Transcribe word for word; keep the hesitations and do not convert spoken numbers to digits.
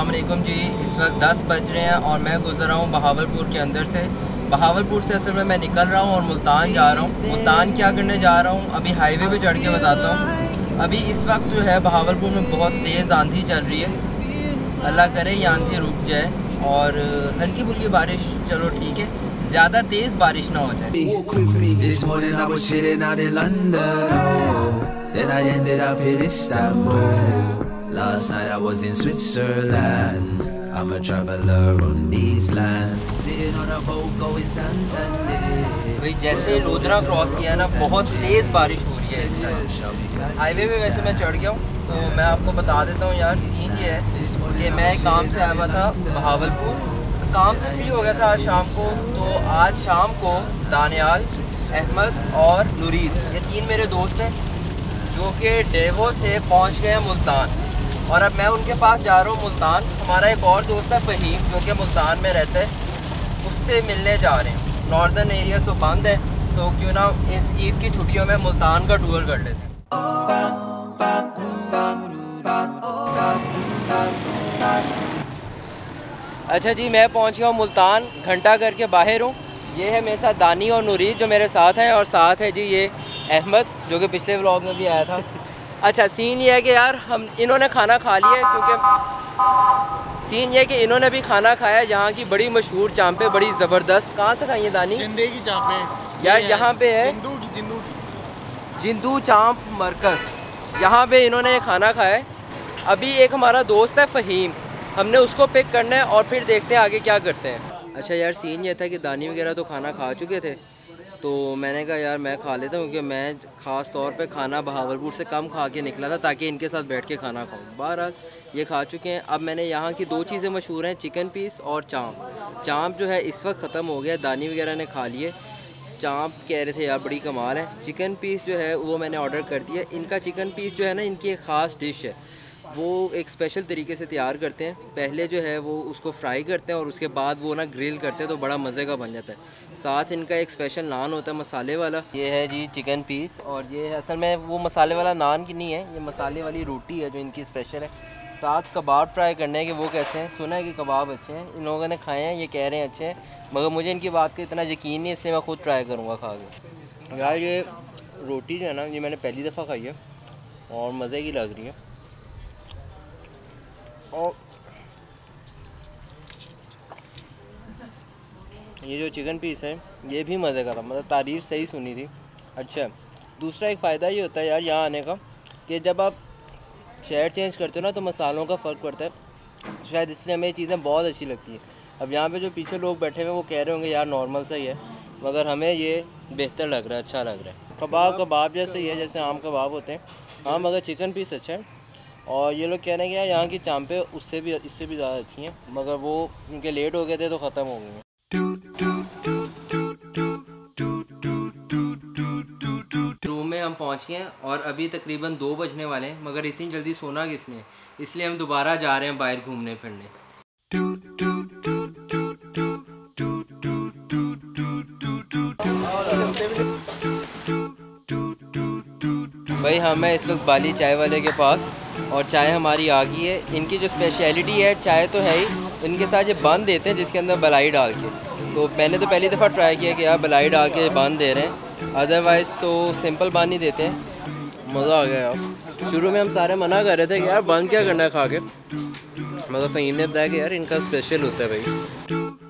अस्सलाम वालेकुम जी। इस वक्त दस बज रहे हैं और मैं गुज़र रहा हूँ बहावलपुर के अंदर से। बहावलपुर से असल में मैं निकल रहा हूँ और मुल्तान जा रहा हूँ। मुल्तान क्या करने जा रहा हूँ अभी हाईवे पे चढ़ के बताता हूँ। अभी इस वक्त जो है बहावलपुर में बहुत तेज़ आंधी चल रही है। अल्लाह करे ये आंधी रुक जाए और हल्की फुल्की बारिश, चलो ठीक है, ज़्यादा तेज़ बारिश ना हो जाए। Last night I was in Switzerland. I'm a traveler on these lands. Sitting on a boat going Santander. भाई जैसे लोधरा क्रॉस किया ना, बहुत तेज़ बारिश हो रही है। हाईवे पे वैसे मैं चढ़ गया हूँ, तो मैं आपको बता देता हूँ यार, सीन ये है कि मैं काम से आया हुआ था बहावलपुर, काम से फ्री हो गया था आज शाम को। तो आज शाम को दानियाल, अहमद और नुरीद, ये तीन मेरे दोस्त हैं जो कि डेवो से पहुँच गए हैं मुल्तान, और अब मैं उनके पास जा रहा हूँ मुल्तान। हमारा एक और दोस्त है फ़हीम जो कि मुल्तान में रहता है, उससे मिलने जा रहे हैं। नॉर्दर्न एरियाज़ तो बंद है, तो क्यों ना इस ईद की छुट्टियों में मुल्तान का टूर कर लेते हैं। अच्छा जी, मैं पहुँच गया हूँ मुल्तान, घंटा घर के बाहर हूँ। ये है मेरे साथ दानी और नुरीद जो मेरे साथ हैं, और साथ है जी ये अहमद जो कि पिछले व्लॉग में भी आया था। अच्छा, सीन ये है कि यार हम इन्होंने खाना खा लिया है, क्योंकि सीन ये है कि इन्होंने भी खाना खाया है। यहाँ की बड़ी मशहूर चांपे, बड़ी ज़बरदस्त। कहाँ से खाई है दानी? जिंदे की चांपे यार यहाँ पे है जिंदू की जिंदू की जिंदू चांप मरकज़, यहाँ पे इन्होंने ये खाना खाया है। अभी एक हमारा दोस्त है फ़हीम, हमने उसको पिक करना है और फिर देखते हैं आगे क्या करते हैं। अच्छा यार, सीन ये था कि दानी वगैरह तो खाना खा चुके थे, तो मैंने कहा यार मैं खा लेता हूँ, क्योंकि मैं ख़ास तौर पे खाना बहावलपुर से कम खा के निकला था ताकि इनके साथ बैठ के खाना खाऊँ। बहरहाल ये खा चुके हैं। अब मैंने यहाँ की दो चीज़ें मशहूर हैं, चिकन पीस और चाँप। चाँप जो है इस वक्त ख़त्म हो गया, दानी वगैरह ने खा लिए। चाँप कह रहे थे यार बड़ी कमाल है। चिकन पीस जो है वो मैंने ऑर्डर कर दिया। इनका चिकन पीस जो है ना, इनकी एक ख़ास डिश है, वो एक स्पेशल तरीके से तैयार करते हैं। पहले जो है वो उसको फ्राई करते हैं और उसके बाद वो ना ग्रिल करते हैं, तो बड़ा मज़े का बन जाता है। साथ इनका एक स्पेशल नान होता है मसाले वाला। ये है जी चिकन पीस, और ये है असल में वो मसाले वाला नान की नहीं है, ये मसाले वाली रोटी है जो इनकी स्पेशल है। साथ कबाब ट्राई करने के, वो कैसे हैं, सुना है कि कबाब अच्छे हैं, इन लोगों ने खाए हैं, ये कह रहे हैं अच्छे हैं, मगर मुझे इनकी बात का इतना यकीन नहीं, इसलिए मैं ख़ुद ट्राई करूँगा खा के। यार ये रोटी जो है ना, ये मैंने पहली दफ़ा खाई है और मज़े की लग रही है। और ये जो चिकन पीस है ये भी मज़े का था, मतलब तारीफ़ सही सुनी थी। अच्छा, दूसरा एक फ़ायदा ये होता है यार यहाँ आने का कि जब आप शहर चेंज करते हो ना, तो मसालों का फ़र्क पड़ता है, शायद इसलिए हमें ये चीज़ें बहुत अच्छी लगती हैं। अब यहाँ पे जो पीछे लोग बैठे हुए हैं वो कह रहे होंगे यार नॉर्मल सा ही है, मगर हमें ये बेहतर लग रहा है, अच्छा लग रहा है। कबाब कबाब जैसे ही है, जैसे आम कबाब होते हैं, हाँ, मगर चिकन पीस अच्छा है। और ये लोग कह रहे हैं कि यार यहाँ की चांपे उससे भी इससे भी ज़्यादा अच्छी हैं, मगर वो उनके लेट हो गए थे तो ख़त्म हो गए हैं। रूम में हम पहुँच गए हैं और अभी तकरीबन दो बजने वाले हैं, मगर इतनी जल्दी सोना किसने, इसलिए हम दोबारा जा रहे हैं बाहर घूमने फिरने। भाई हाँ, मैं इस वक्त बाली चाय वाले के पास, और चाय हमारी आ गई है। इनकी जो स्पेशलिटी है, चाय तो है ही, इनके साथ ये बन देते हैं जिसके अंदर मलाई डाल के। तो मैंने तो पहली दफ़ा ट्राई किया कि यार मलाई डाल के बन दे रहे हैं, अदरवाइज़ तो सिंपल बन ही देते हैं। मज़ा आ गया यार। शुरू में हम सारे मना कर रहे थे कि यार बंद क्या करना है खा के, मगर फ़हीम ने बताया कि यार इनका स्पेशल होता है भाई।